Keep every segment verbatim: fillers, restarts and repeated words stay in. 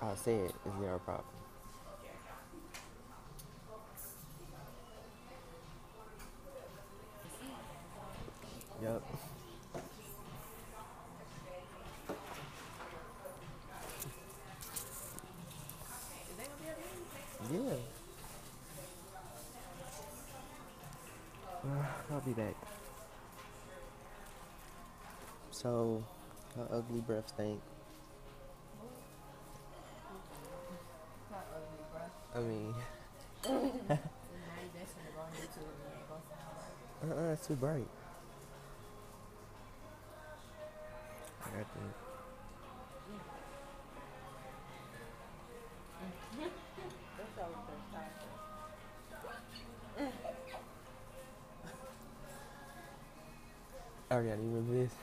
I said it's zero problem. Yep. Yeah. Uh, I'll be back. So, her ugly breath stink. I mean, uh-uh, it's too bright. I got the. Ariana, you remember this?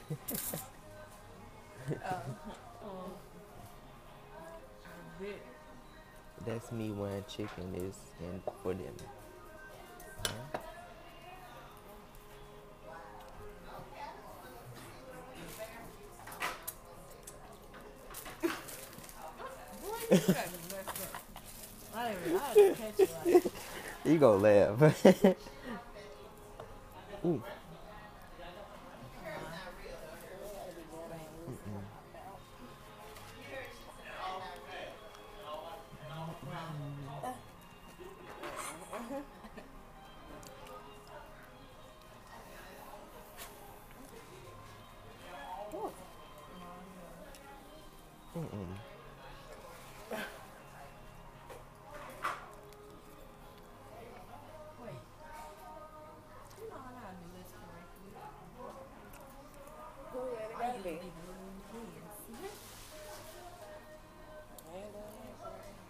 That's me when chicken is in for dinner. Huh? I didn't even know how to catch it like You gonna laugh. Ooh. Mm-mm. Wait. You know how to do this correctly. Go ahead, it I gotta usually be. do it in the kids. And, uh,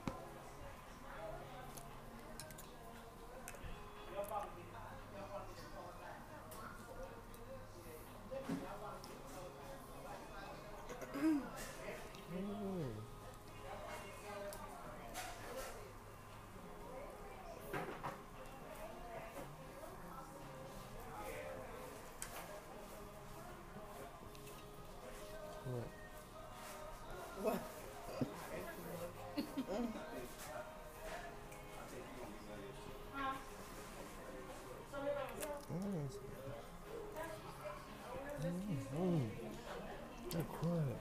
Mm. What? what? Mm. Mm. Oh, crap.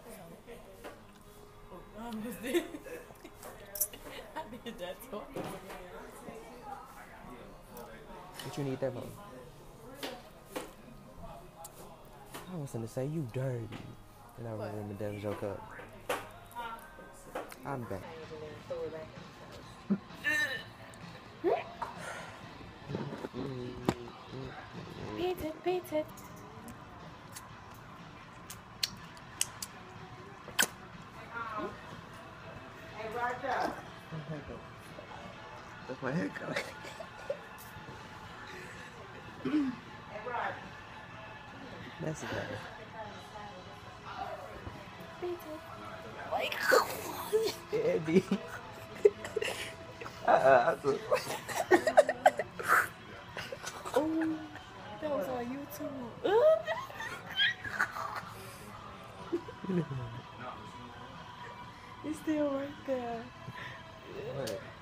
I almost did. I did that twice. What you need that for? I was gonna say you dirty. And I remember that was your cup. I'm back. Beat it, beat it. Hey, Roger. That's my haircut. Hey, Roger. That's it. Beat it. Like, Eddie. uh-uh, I took- Oh, that was on YouTube. It's still right there. What?